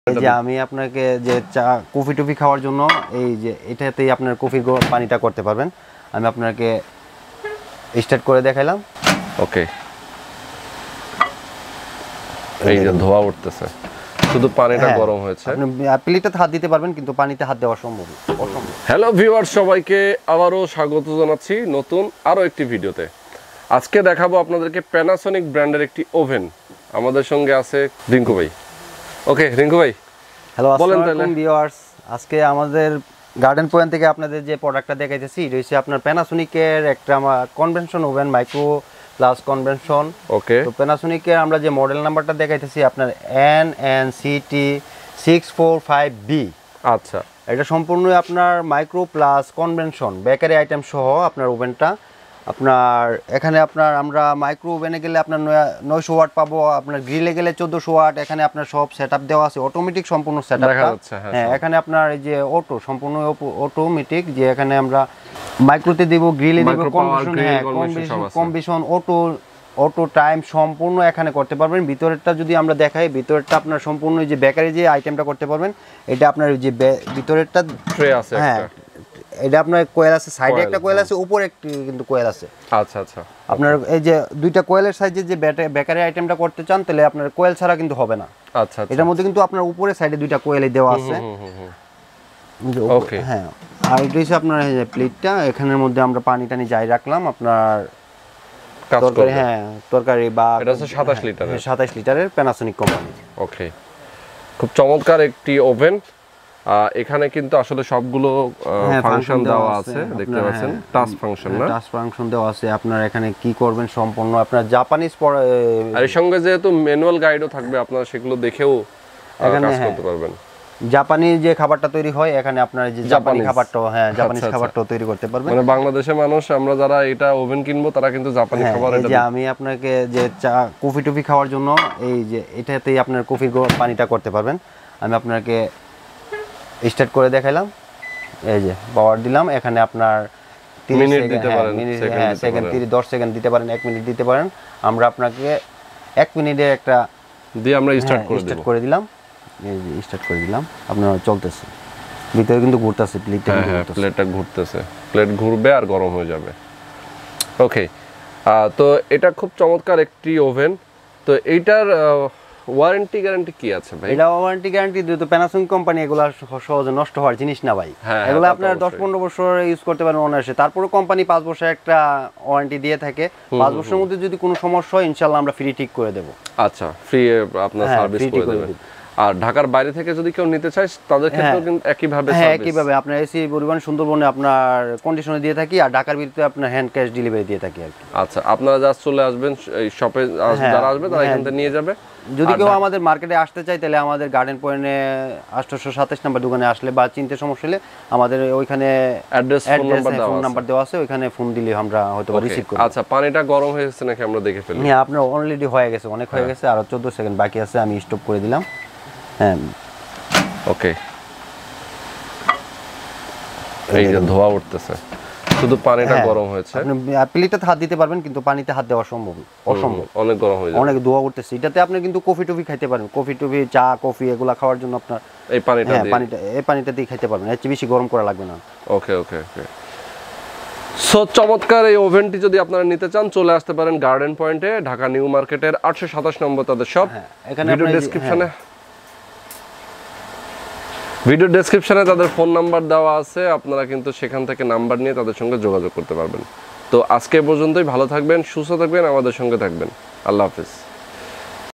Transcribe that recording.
এই যে আমি আপনাকে যে চা কফি টফি খাওয়ার জন্য এই যে এটাতেই আপনার কফির পানিটা করতে পারবেন। আমি আপনাকে স্টার্ট করে দেখাইলাম। ওকে, এই যে ধোয়া উঠতেছে, শুধু পানিটা গরম হয়েছে। আপনি প্লেটে হাত দিতে পারবেন কিন্তু পানিতে হাত দেওয়া অসম্ভব। হ্যালো ভিউয়ার্স, সবাইকে আবারও স্বাগত জানাচ্ছি নতুন আরো একটি ভিডিওতে। আজকে দেখাবো আপনাদেরকে প্যানাসোনিক ব্র্যান্ডের একটি ওভেন। আমাদের সঙ্গে আছে রিঙ্কু ভাই। ওকে রিঙ্কু ভাই, হ্যালো আসসালামু আলাইকুম ভিউয়ার্স। আজকে আমাদের গার্ডেন পয়েন্ট থেকে আপনাদের যে প্রোডাক্টটা দেখাইতেছি এটা হচ্ছে আপনার প্যানাসোনিকের একটা convention oven, micro plus convention. Okay, তো প্যানাসোনিকের আমরা যে মডেল নাম্বারটা দেখাইতেছি আপনার NNCT645B। আচ্ছা, এটা সম্পূর্ণ আপনার micro plus convention bakery item সহ আপনার ওভেনটা। আপনার এখানে আপনার আমরা মাইক্রো ওভেনে গেলে আপনার 900 ওয়াট পাবো, আপনার গ্রিলে গেলে 1400 ওয়াট। এখানে আপনার সব সেটআপ দেওয়া আছে, অটোমেটিক সম্পূর্ণ সেটআপটা। হ্যাঁ, এখানে আপনার এই যে অটো সম্পূর্ণ অটোমেটিক, যে এখানে আমরা মাইক্রোতে দেব, গ্রিলে দেব, কনভেনশন, হ্যাঁ কম্বিনেশন, অটো টাইম সম্পূর্ণ এখানে করতে পারবেন। ভিতরেরটা যদি আমরা দেখাই, ভিতরেরটা আপনার সম্পূর্ণ যে বেকারি যে আইটেমটা করতে পারবেন, এটা আপনার যে ভিতরেরটা ট্রে আছে, হ্যাঁ এটা আপনার কোয়েল আছে, সাইডে একটা কোয়েল আছে, উপরে একটি কিন্তু কোয়েল আছে। আচ্ছা আচ্ছা, আপনার এই যে দুইটা কোয়েলের সাইজে যে বেকারি আইটেমটা করতে চান তাহলে আপনার কোয়েল ছাড়া কিন্তু হবে না। আচ্ছা, এটার মধ্যে কিন্তু আপনার উপরে সাইডে দুইটা কোয়েলই দেওয়া আছে। ওকে, হ্যাঁ, আর এটা হচ্ছে আপনার এই যে প্লেটটা, এখানের মধ্যে আমরা পানি টানি যাই রাখলাম আপনার তরকারি, হ্যাঁ তরকারি বা এটা হচ্ছে 27 লিটারের, 27 লিটারের প্যানাসোনিক কোম্পানি। ওকে, খুব চমৎকার একটি ওভেন। এখানে কিন্তু আসলে সবগুলো ফাংশন দেওয়া আছে, দেখতে পাচ্ছেন টাচ ফাংশন, না টাচ ফাংশন দেওয়া আছে। আপনার এখানে কি করবেন সম্পূর্ণ আপনার জাপানিজ, আর এর সঙ্গে যেহেতু ম্যানুয়াল গাইডও থাকবে, আপনারা সেগুলো দেখেও কাজ করতে পারবেন। জাপানি যে খাবারটা তৈরি হয় এখানে আপনার যে জাপানি খাবারটাও, হ্যাঁ জাপানিজ খাবারটাও তৈরি করতে পারবেন। মানে বাংলাদেশের মানুষ আমরা যারা এটা ওভেন কিনবো তারা কিন্তু জাপানি খাবার। এই যে আমি আপনাকে যে চা কফি টফি খাওয়ার জন্য এই যে এটাতেই আপনার কফির পানিটা করতে পারবেন। আমি আপনাকে স্টার্ট করে দেখাইলাম। এই যে পাওয়ার দিলাম, এখানে আপনার 30 মিনিট দিতে পারেন, সেকেন্ড 10 সেকেন্ড দিতে পারেন, 1 মিনিট দিতে পারেন। আমরা আপনাকে 1 মিনিটে একটা দিয়ে আমরা স্টার্ট করে দিলাম। এই যে স্টার্ট করে দিলাম, আপনার চলতেছে, ভিতরে কিন্তু ঘুরতেছে, প্লেটটা ঘুরতেছে, প্লেট ঘুরবে আর গরম হয়ে যাবে। ওকে, তো এটা খুব চমৎকার একটি ওভেন। তো এইটার ওয়ারেন্টি গ্যারান্টি কি আছে ভাই? এটা ওয়ারেন্টি গ্যারান্টি যেহেতু প্যানাসোনিক কোম্পানি, এগুলো সহজে নষ্ট হওয়ার জিনিস না ভাই। এগুলো আপনার 10-15 বছর ইউজ করতে পারেন অনায়াসে। তারপরে কোম্পানি 5 বছর একটা ওয়ারেন্টি দিয়ে থাকে। 5 বছরের মধ্যে যদি কোনো সমস্যা হয় ইনশাআল্লাহ আমরা ফ্রি ঠিক করে দেব। আচ্ছা, ফ্রি আপনার সার্ভিস করে দেবেন। আর ঢাকার বাইরে থেকে যদি কেউ নিতে চায় তাদের ক্ষেত্রেও কিন্তু একইভাবে সার্ভিস। হ্যাঁ, একইভাবে আপনার এসি পরিবহন সুন্দরবনে আপনার কন্ডিশনে দিয়ে থাকি, আর ঢাকার ভিতরে আপনার হ্যান্ড ক্যাশ ডেলিভারি দিয়ে থাকি আর কি। আচ্ছা, আপনারা জাস্ট চলে আসবেন এই শপে, যারা আসবে তারা এখান থেকে নিয়ে যাবে। যদি কেউ আমাদের মার্কেটে আসতে চায় তাহলে আমাদের গার্ডেন পয়েন্টে 827 নম্বর দোকানে আসলে বা চিনতে সমস্যা হলে আমাদের ওইখানে অ্যাড্রেস ফোন নাম্বার দেওয়া আছে, ওইখানে ফোন দিলে আমরা হয়তো রিসিভ করব। আচ্ছা, পানিটা গরম হয়ে গেছে নাকি আমরা দেখে ফেলি? হ্যাঁ, আপনার অলরেডি হয়ে গেছে, অনেক হয়ে গেছে, আর 14 সেকেন্ড বাকি আছে, আমি স্টপ করে দিলাম। হ্যাঁ, ওকে, এই যে ধোয়া উঠতেছে, শুধু পানিটা গরম হয়েছে। আপনি প্লেটে হাত দিতে পারবেন কিন্তু পানিতে হাত দেওয়া অসম্ভব, অনেক গরম হয়ে যায়, অনেক ধোয়া উঠতেছে। এটাতে আপনি কিন্তু কফি টফি খাইতে পারেন, কফি টফি চা কফি এগুলা খাওয়ার জন্য আপনার এই পানিটা দিয়ে খাইতে পারবেন, এর চেয়ে বেশি গরম করা লাগবে না। ওকে ওকে ওকে। সো চমৎকার এই ওভেনটি যদি আপনারা নিতে চান চলে আসতে পারেন গার্ডেন পয়েন্টে, ঢাকা নিউ মার্কেটের 827 নম্বর তাদের শপ। ভিডিও ডেসক্রিপশনে তাদের ফোন নাম্বার দেওয়া আছে, আপনারা কিন্তু সেখান থেকে নাম্বার নিয়ে তাদের সঙ্গে যোগাযোগ করতে পারবেন। তো আজকে পর্যন্তই, ভালো থাকবেন, সুস্থ থাকবেন, আমাদের সঙ্গে থাকবেন। আল্লাহ হাফেজ।